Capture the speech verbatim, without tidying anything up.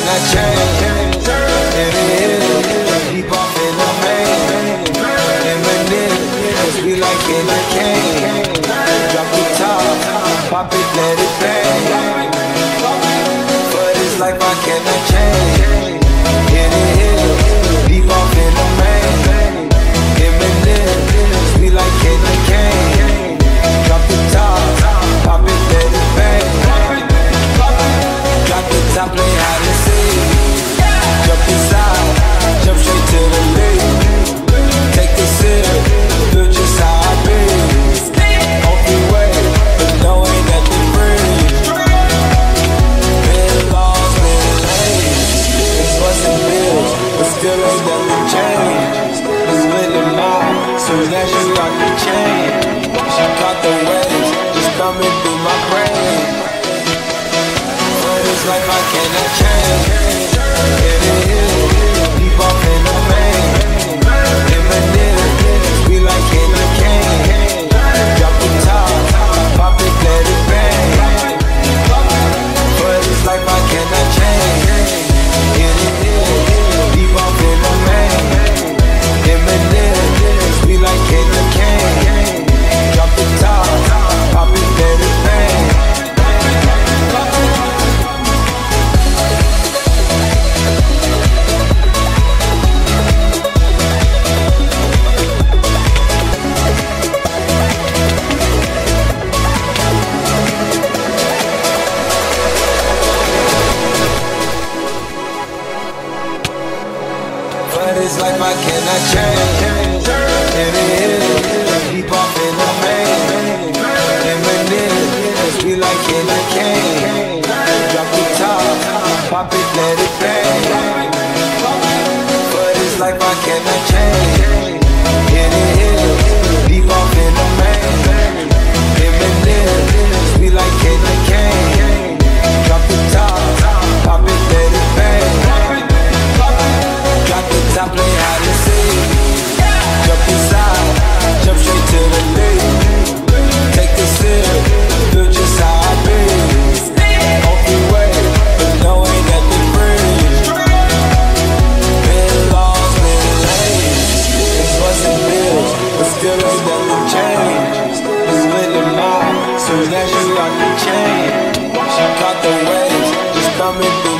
I change? In the hill, deep off in the main. Eminem, cause we like in the cane. Drop the top, pop it, let it bang. For this life I cannot change. In the hill, deep off in the main. Eminem, cause we like in the cane. Drop the top, pop it, let it bang. Drop the top, play hide and seek. Jump inside, jump straight to the lead. Take a sip, feel just how I be. Open way, but no ain't nothing free. Been lost, been late. It's busting bills, but still ain't nothing changed. It's with the mouth, soon as you got the chain. She caught the waves, just coming through my brain. For this life I cannot change. In the hill, deep off in the main. Eminem, we like in the cane. Drop the top, pop it, let it bang. For this life I cannot change. In the hill, deep off in the main. Eminem, we like in the cane. Drop the top, pop it, let it bang. For this life I cannot change. In the hill, deep off in the main. Eminem, cause we like in the cane. Drop the top, pop it, let it bang. For this life I cannot change. In the hill, deep off in the main. Eminem, cause we like in the cane. Drop the top, pop it, let it bang. Drop the top, play hide and seek. Jump inside, jump straight to the lead. Take a sip, feel just how I be. Open way, but no ain't nothing free. Been lost, been late. It's busting bills, but still ain't nothing changed. It's with the mouth, soon as you got the chain. She caught the waves, just coming through